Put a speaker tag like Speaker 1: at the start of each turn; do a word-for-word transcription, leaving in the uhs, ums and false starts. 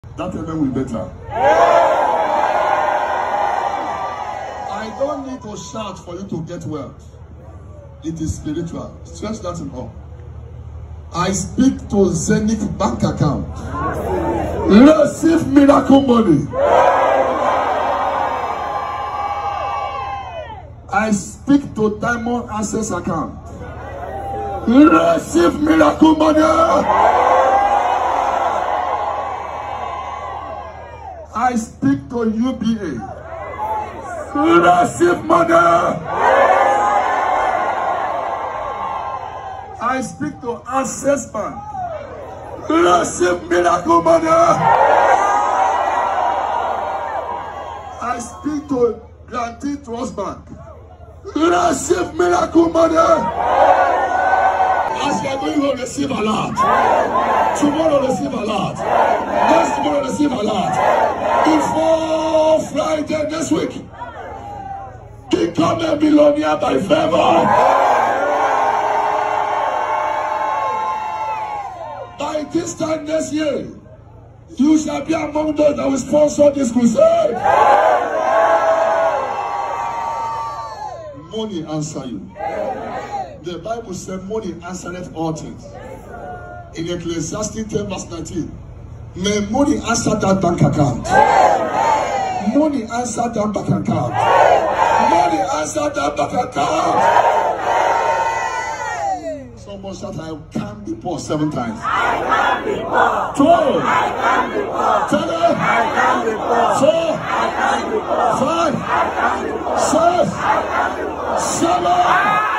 Speaker 1: That amen will be better. I don't need to shout for you to get wealth. It is spiritual. Stretch that in up. I speak to Zenith bank account. Receive miracle money. I speak to Diamond Access account. Receive miracle money. I speak to U B A. Receive money. I speak to Access Bank. Receive miracle money. I speak to Guarantee Trust Bank. Receive miracle money. As you are going to receive a lot. Tomorrow receive a lot. Next tomorrow receive a lot. Before Friday next week, become a billionaire by favor. By this time next year, you shall be among those that will sponsor this crusade. Money answer you. The Bible said money answereth all things. In Ecclesiastes ten verse nineteen, may money answer that bank account. Money answer that bank account. Money answer that bank account. Someone shout, I can't be poor seven times.
Speaker 2: I can't be poor.
Speaker 1: Two.
Speaker 2: I can't be poor.
Speaker 1: Three.
Speaker 2: I can't be poor.
Speaker 1: Four.
Speaker 2: I can't be poor.
Speaker 1: Five.
Speaker 2: I can't be poor.
Speaker 1: Six.
Speaker 2: I can't be poor.
Speaker 1: Seven.